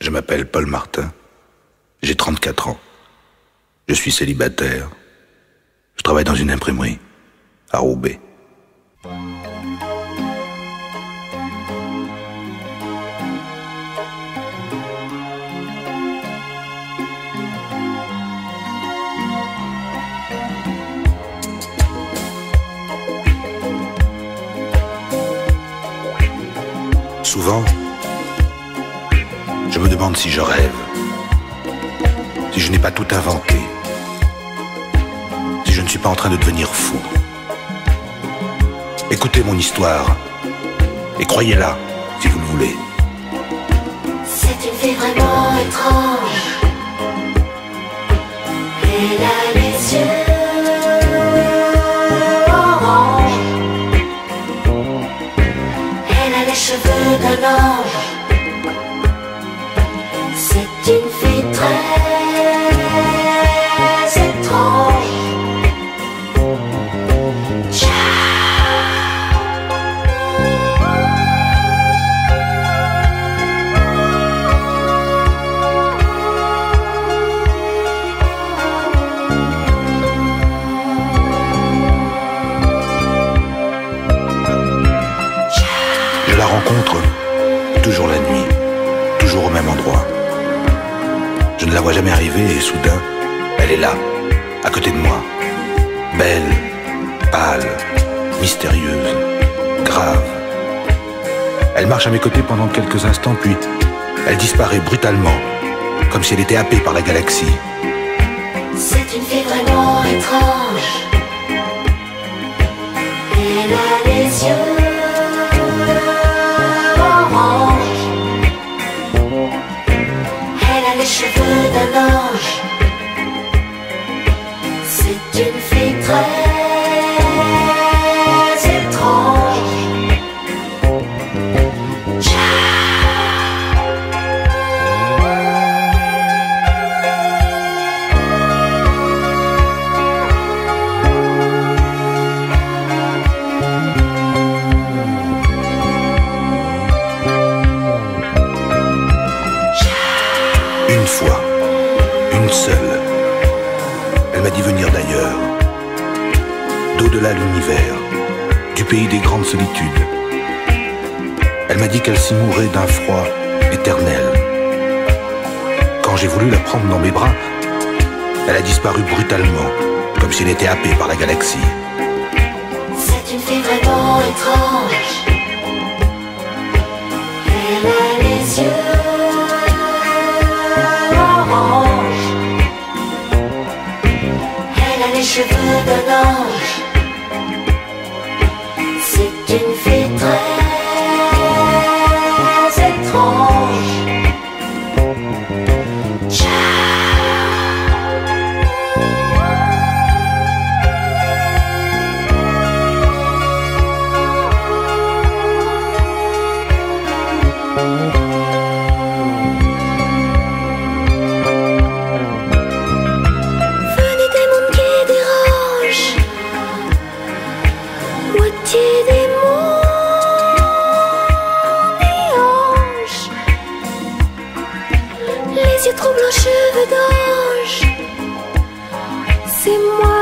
Je m'appelle Paul Martin. J'ai 34 ans. Je suis célibataire. Je travaille dans une imprimerie à Roubaix. Souvent, je me demande si je rêve, si je n'ai pas tout inventé, si je ne suis pas en train de devenir fou. Écoutez mon histoire et croyez-la si vous le voulez. C'est une fille vraiment étrange. Elle a les yeux orange. Elle a les cheveux d'un ange. C'est une fille très étrange. Je la rencontre toujours la nuit, toujours au même endroit. Je ne la vois jamais arriver et soudain, elle est là, à côté de moi. Belle, pâle, mystérieuse, grave. Elle marche à mes côtés pendant quelques instants, puis elle disparaît brutalement, comme si elle était happée par la galaxie. C'est une fille vraiment étrange. Elle a les yeux orange. Elle a les cheveux d'un ange. C'est une fille très étrange. Une fois, une seule, elle m'a dit venir d'ailleurs, d'au-delà de l'univers, du pays des grandes solitudes. Elle m'a dit qu'elle s'y mourait d'un froid éternel. Quand j'ai voulu la prendre dans mes bras, elle a disparu brutalement, comme si elle était happée par la galaxie. C'est une fille vraiment étrange. Elle a les yeux orange. Elle a les cheveux d'un ange. C'est une fille très étrange. Venez des mondes qui dérangent, moitié démon et ange. Les yeux troublants, cheveux d'ange. C'est moi